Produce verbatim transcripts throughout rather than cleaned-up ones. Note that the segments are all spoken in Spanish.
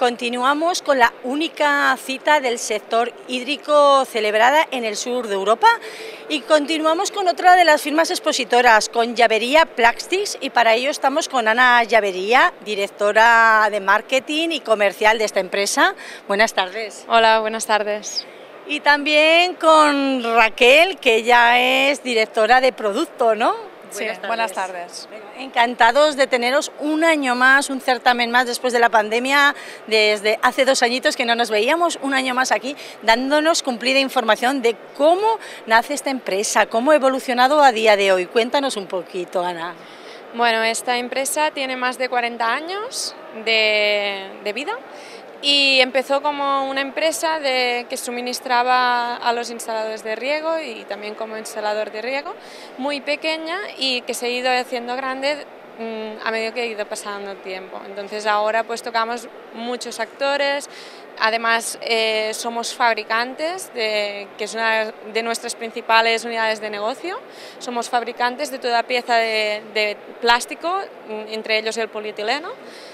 continuamos con la única cita del sector hídrico celebrada en el sur de Europa y continuamos con otra de las firmas expositoras, con Llavería Plastics, y para ello estamos con Ana Llavería, directora de marketing y comercial de esta empresa. Buenas tardes. Hola, buenas tardes. Y también con Raquel, que ella es directora de producto, ¿no? Sí, buenas tardes. Buenas tardes. Encantados de teneros un año más, un certamen más después de la pandemia, desde hace dos añitos que no nos veíamos, un año más aquí, dándonos cumplida información de cómo nace esta empresa, cómo ha evolucionado a día de hoy. Cuéntanos un poquito, Ana. Bueno, esta empresa tiene más de cuarenta años de, de vida y empezó como una empresa de, que suministraba a los instaladores de riego y también como instalador de riego, muy pequeña y que se ha ido haciendo grande a medida que ha ido pasando el tiempo. Entonces ahora pues tocamos muchos actores, además eh, somos fabricantes, de, que es una de nuestras principales unidades de negocio, somos fabricantes de toda pieza de, de plástico, entre ellos el polietileno.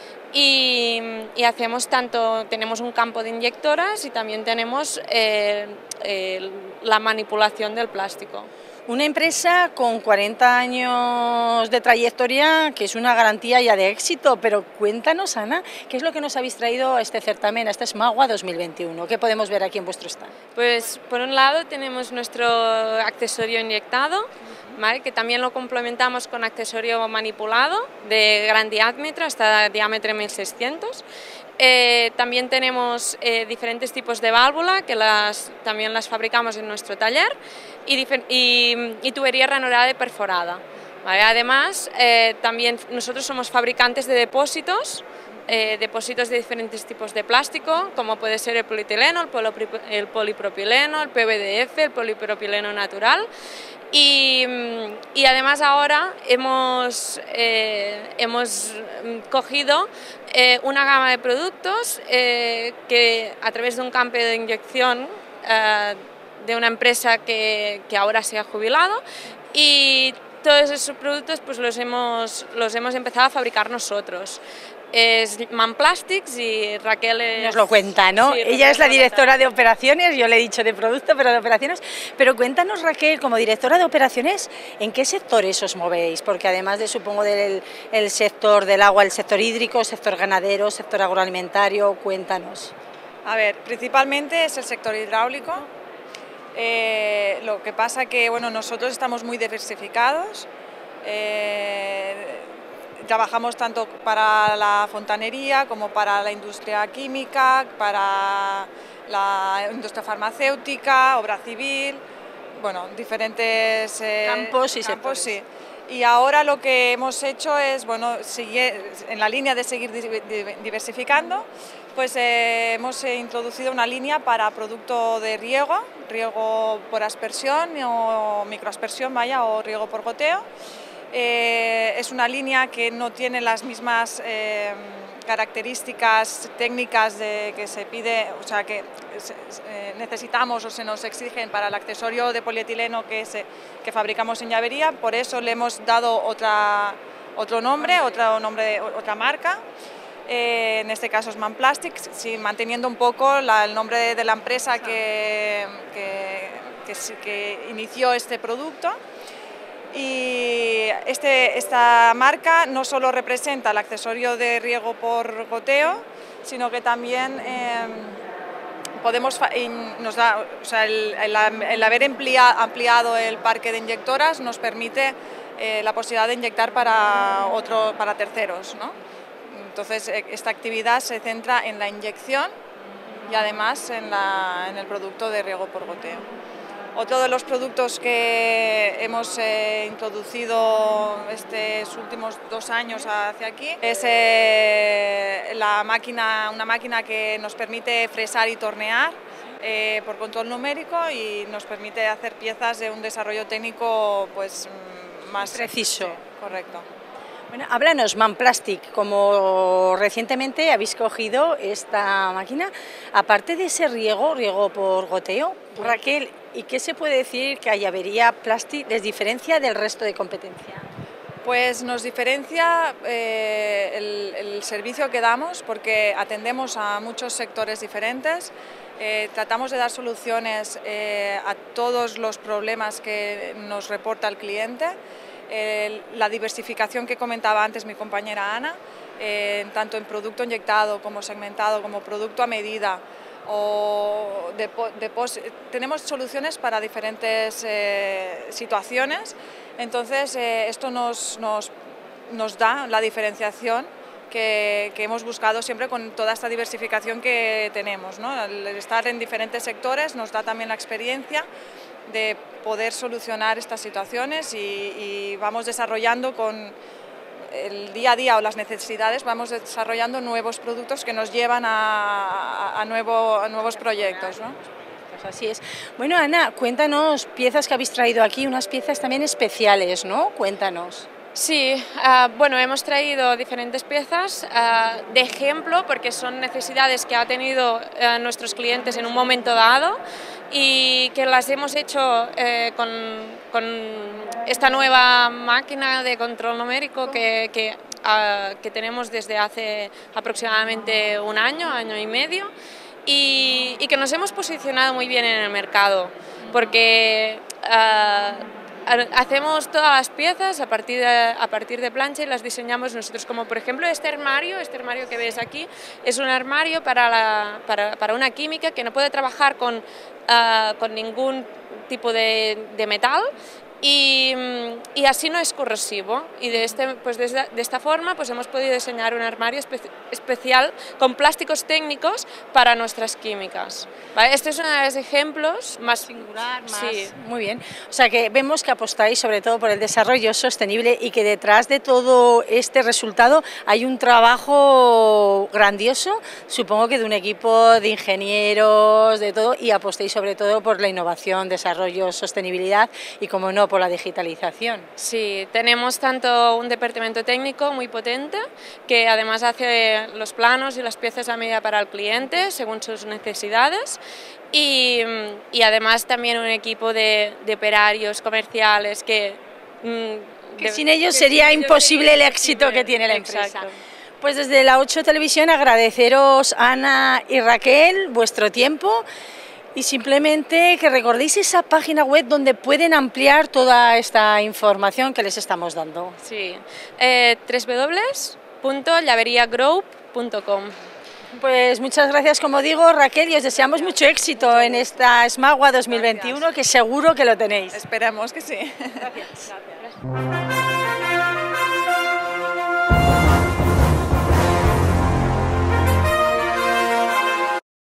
Y, y hacemos tanto, tenemos un campo de inyectoras y también tenemos eh, eh, la manipulación del plástico. Una empresa con cuarenta años de trayectoria, que es una garantía ya de éxito, pero cuéntanos, Ana, ¿qué es lo que nos habéis traído a este certamen, a este SMAGUA dos mil veintiuno? ¿Qué podemos ver aquí en vuestro stand? Pues por un lado tenemos nuestro accesorio inyectado, ¿vale?, que también lo complementamos con accesorio manipulado de gran diámetro, hasta diámetro mil seiscientos. Eh, también tenemos eh, diferentes tipos de válvula que las, también las fabricamos en nuestro taller y, y, y tubería ranurada y perforada, ¿vale? Además, eh, también nosotros somos fabricantes de depósitos, eh, depósitos de diferentes tipos de plástico, como puede ser el polietileno, el, polipro, el polipropileno, el P V D F, el polipropileno natural. Y, y además ahora hemos, eh, hemos cogido eh, una gama de productos eh, que a través de un campo de inyección eh, de una empresa que, que ahora se ha jubilado, y todos esos productos pues los hemos, los hemos empezado a fabricar nosotros. Es Man Plastics y Raquel es... Nos lo cuenta, ¿no? Sí, ella es la directora de operaciones, yo le he dicho de producto, pero de operaciones. Pero cuéntanos, Raquel, como directora de operaciones, ¿en qué sectores os movéis? Porque además de, supongo, del el sector del agua, el sector hídrico, sector ganadero, sector agroalimentario, cuéntanos. A ver, principalmente es el sector hidráulico. Eh, lo que pasa que, bueno, nosotros estamos muy diversificados. Eh, Trabajamos tanto para la fontanería como para la industria química, para la industria farmacéutica, obra civil, bueno, diferentes eh, campos y campos, sectores. Sí. Y ahora lo que hemos hecho es, bueno, sigue, en la línea de seguir diversificando, pues eh, hemos introducido una línea para producto de riego, riego por aspersión o microaspersión, vaya, o riego por goteo. Eh, es una línea que no tiene las mismas eh, características técnicas de, que se pide, o sea, que se, eh, necesitamos o se nos exigen para el accesorio de polietileno que, se, que fabricamos en Llavería. Por eso le hemos dado otra, otro nombre, otro nombre, otra marca. Eh, en este caso es Man Plastics, sí, manteniendo un poco la, el nombre de, de la empresa que, que, que, que inició este producto. Y este, esta marca no solo representa el accesorio de riego por goteo, sino que también eh, podemos, nos da, o sea, el, el, el haber ampliado el parque de inyectoras nos permite eh, la posibilidad de inyectar para, otro, para terceros, ¿no? Entonces esta actividad se centra en la inyección y además en, la, en el producto de riego por goteo. Otro de los productos que hemos eh, introducido estos últimos dos años hacia aquí es eh, la máquina, una máquina que nos permite fresar y tornear eh, por control numérico y nos permite hacer piezas de un desarrollo técnico pues, más preciso. Sí, correcto. Bueno, háblanos, Man Plastic, como recientemente habéis cogido esta máquina, aparte de ese riego, riego por goteo, Raquel, ¿y qué se puede decir que a Llavería Plastic les diferencia del resto de competencia? Pues nos diferencia eh, el, el servicio que damos, porque atendemos a muchos sectores diferentes, eh, tratamos de dar soluciones eh, a todos los problemas que nos reporta el cliente, eh, la diversificación que comentaba antes mi compañera Ana, eh, tanto en producto inyectado como segmentado, como producto a medida, o de, de pos, tenemos soluciones para diferentes eh, situaciones. Entonces eh, esto nos, nos, nos da la diferenciación que, que hemos buscado siempre con toda esta diversificación que tenemos, ¿no? El estar en diferentes sectores nos da también la experiencia de poder solucionar estas situaciones y, y vamos desarrollando con el día a día o las necesidades, vamos desarrollando nuevos productos que nos llevan a, a, nuevo, a nuevos proyectos, ¿no? Pues así es. Bueno, Ana, cuéntanos piezas que habéis traído aquí, unas piezas también especiales, ¿no? Cuéntanos. Sí, uh, bueno, hemos traído diferentes piezas uh, de ejemplo porque son necesidades que han tenido uh, nuestros clientes en un momento dado y que las hemos hecho eh, con, con esta nueva máquina de control numérico que, que, uh, que tenemos desde hace aproximadamente un año, año y medio y, y que nos hemos posicionado muy bien en el mercado porque uh, hacemos todas las piezas a partir, de, a partir de plancha y las diseñamos nosotros, como por ejemplo este armario, este armario que ves aquí, es un armario para, la, para, para una química que no puede trabajar con, uh, con ningún tipo de, de metal y, y así no es corrosivo y de, este, pues de, esta, de esta forma pues hemos podido diseñar un armario espe especial con plásticos técnicos para nuestras químicas. ¿Vale? Este es uno de los ejemplos más singular, más... Sí. Muy bien. O sea que vemos que apostáis sobre todo por el desarrollo sostenible y que detrás de todo este resultado hay un trabajo grandioso, supongo que de un equipo de ingenieros, de todo, y apostéis sobre todo por la innovación, desarrollo, sostenibilidad y, como no, por la digitalización. Sí, tenemos tanto un departamento técnico muy potente que además hace los planos y las piezas a medida para el cliente según sus necesidades y, y además también un equipo de, de operarios comerciales que, que de, sin ellos que sería sin imposible ellos el éxito imposible. que tiene la empresa. Exacto. Pues desde la ocho Televisión agradeceros, Ana y Raquel, vuestro tiempo. Y simplemente que recordéis esa página web donde pueden ampliar toda esta información que les estamos dando. Sí, eh, doble u doble u doble u punto llaveria group punto com. Pues muchas gracias, como digo, Raquel, y os deseamos mucho éxito en esta SMAGUA dos mil veintiuno, que seguro que lo tenéis. Esperemos que sí. Gracias. Gracias.